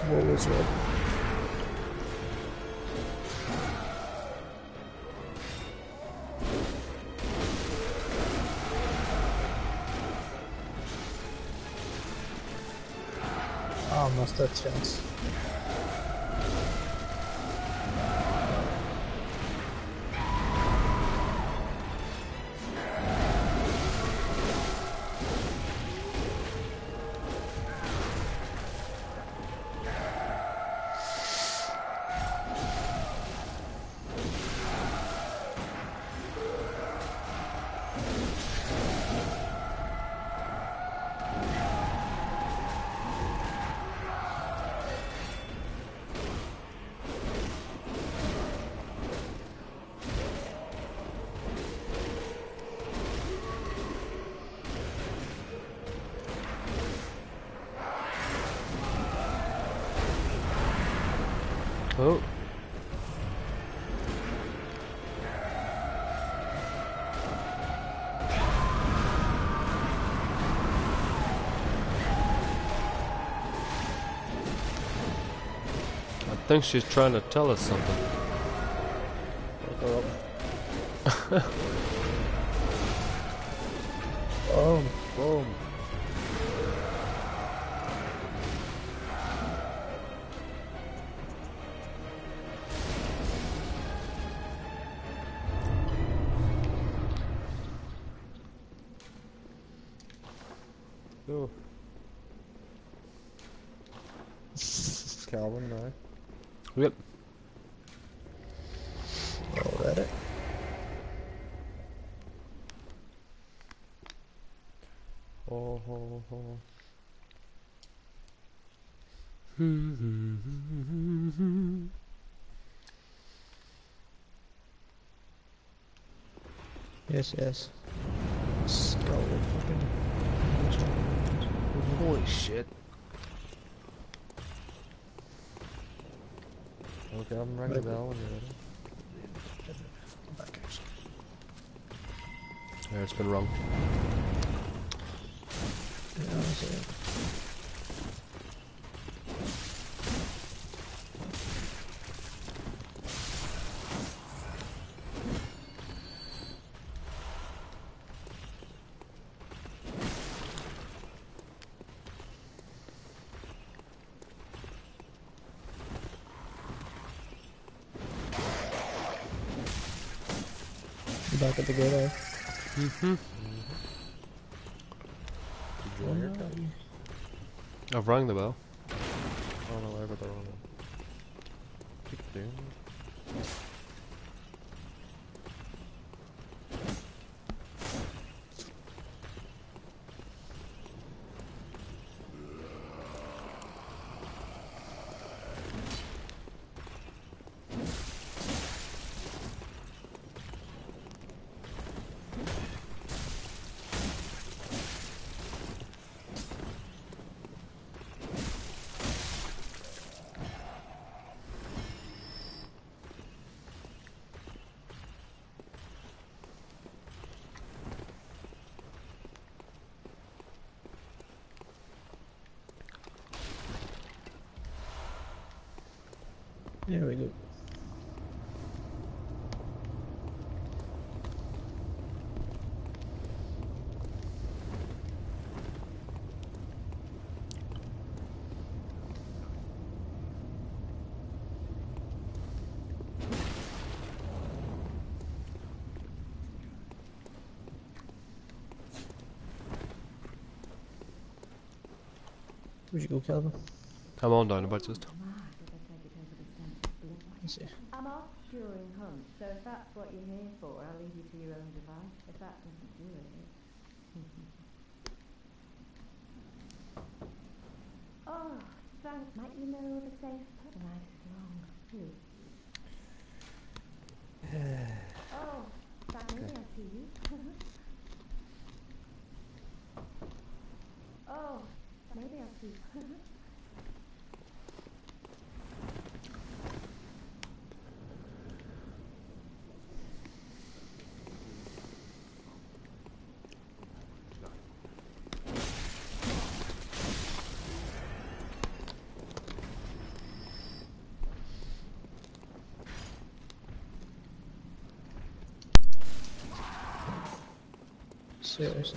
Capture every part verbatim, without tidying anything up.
What was red? Oh, must have chance. Oh. I think she's trying to tell us something. Boom. Boom. Oh. Calvin, no. Yep. Oh, that it? Oh, oh, oh. Yes, yes. Skeleton fucking. Holy shit. Okay, I'm ringing the bell when you're ready. Come back, actually. Yeah, it's been wrong. Yeah, that's it. You back at the gate, eh? Mm-hmm. Did you ring your bell? I've rang the bell. Oh no, I got the wrong one. Keep doing it. There we go. Where'd you go, Calvin? I'm on down about just. Let's see. I'm off during hunt, so if that's what you're here for, I'll leave you to your own device. If that doesn't do it. Oh, Frank, might you know the safe put? The night is long. Who? Oh, Frank, maybe I'll see you. Oh, maybe I'll see you. Seriously.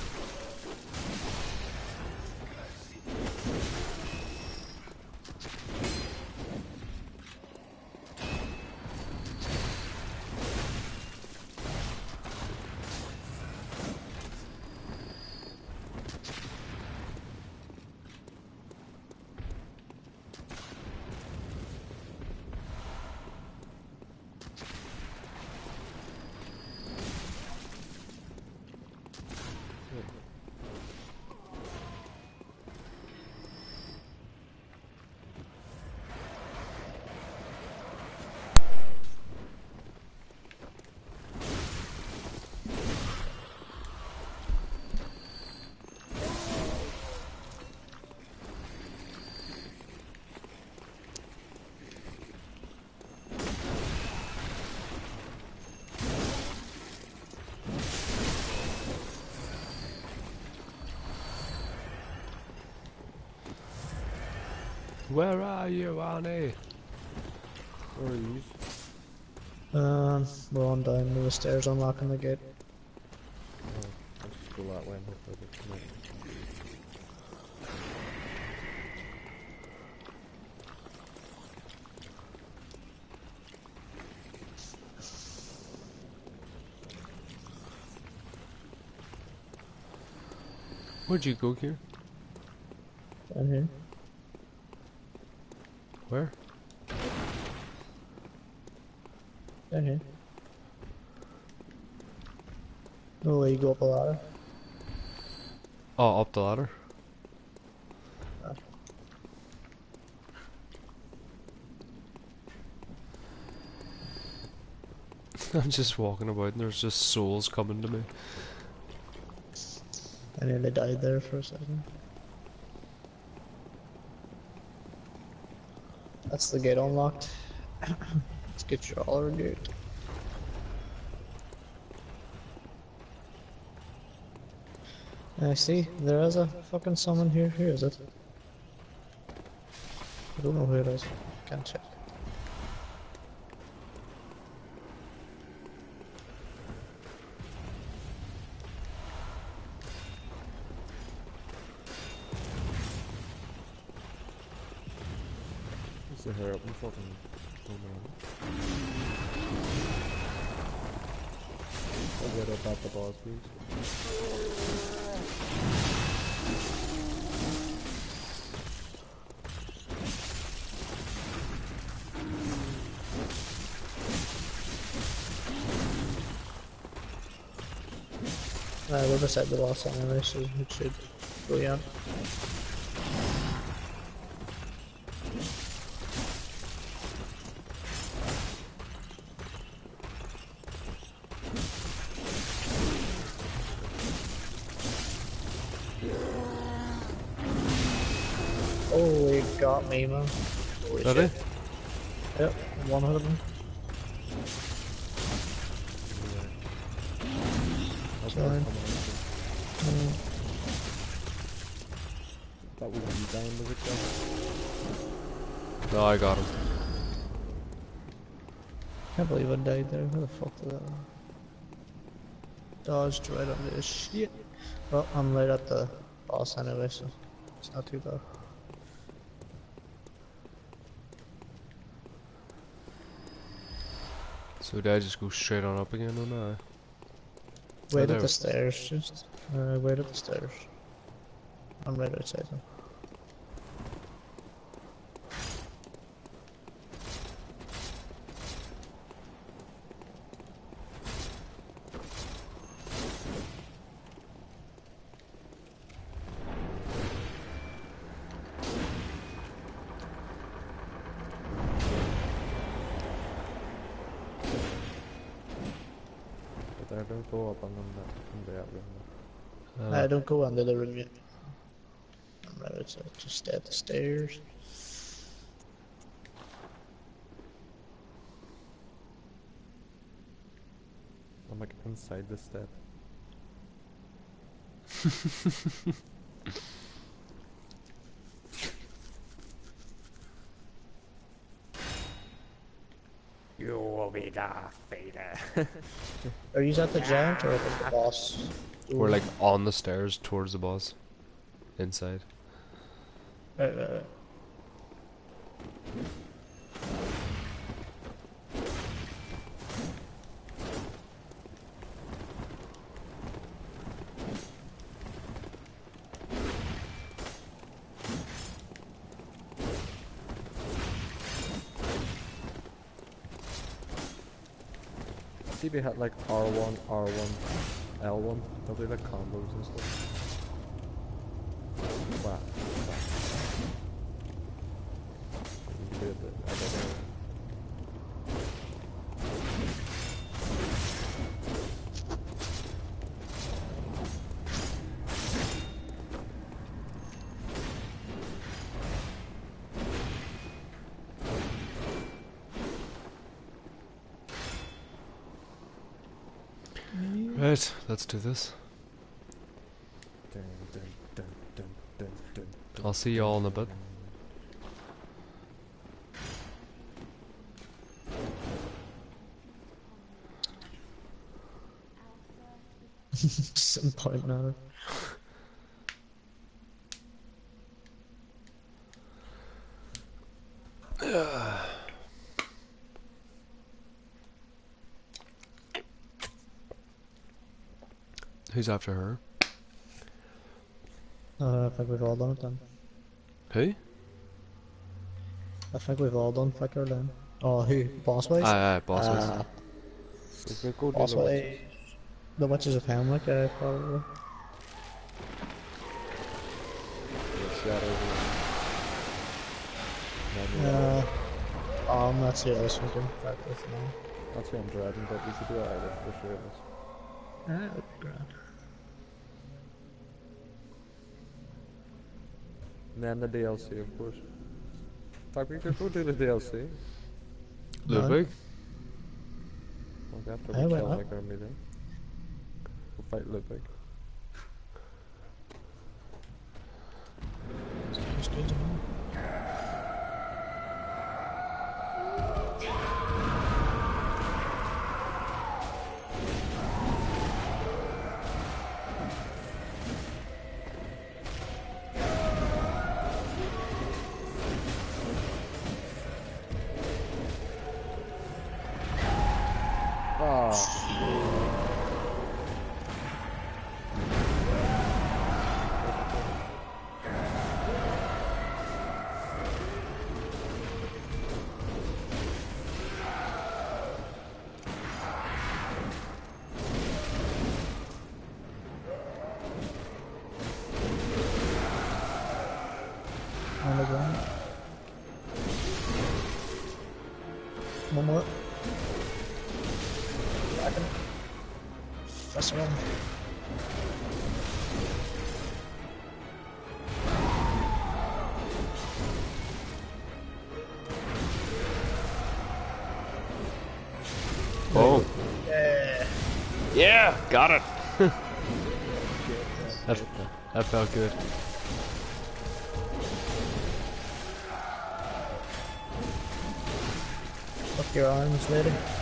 Where are you, Arnie? Where are you? Um, we're on down to the stairs unlocking the gate. Oh, I'll just go that way and hope they come out. Where'd you go here? Down here. Where? Down here. No way you go up a ladder. Oh, up the ladder. Ah. I'm just walking about and there's just souls coming to me. I nearly died there for a second. That's the gate unlocked. Let's get your all gate. I see, there is a fucking summon here. Who is it? I don't know who it is. Can't check. Just to hurry up and fucking go man. I'll get up at the boss, please. Uh, we're beside the boss anyway, so it should go yeah. Oh, he got me, man. Holy Ready? shit. Yep, one hit of him. That's Sorry. where it's coming out. Mm. That was you dying, was it, Jeff? No, I got him. Can't believe I died there. Who the fuck did that? Dodged right under this shit. Well, I'm right at the boss anyway, so it's not too bad. So did I just go straight on up again or no? Wait there at we- the stairs, just. Uh, wait at the stairs. I'm right outside them. But there, don't go up and then that can be out there. Uh, I don't go under the room yet. I'm right outside. Just stay at the stairs. I'm like inside the step. You will be Darth Vader. Are you at the giant or at the boss We're like on the stairs towards the boss. Inside. Right, right, right. See, they had like R one, R one, L one. They'll do like combos and stuff. Wow. Wow. You can do it, but I don't know. Right, let's do this. Dun, dun, dun, dun, dun, dun, dun, I'll see you all in a bit. Some point now. Who's after her? Uh, I think we've all done it then. Who? I think we've all done Flicker then. Oh, who? Boss Ways? Aye, aye, boss ways. Uh, We could go do Boss the witches. Ways. The Witches of Hamlet, yeah, probably. The shadows and- Uh, um, that's the other thinking. Back with me. That's what I'm dreading, but we should do it either for sure. Ah, that would be grand. And then the D L C, of course. In fact, we could go do the D L C. Ludwig? Like after Aye, we why kill not? like our meeting. We'll fight Ludwig. Sounds good to me. On the ground. One more. Second. First one. Oh. Yeah. Yeah, got it. that, that felt good. Up your arms, lady.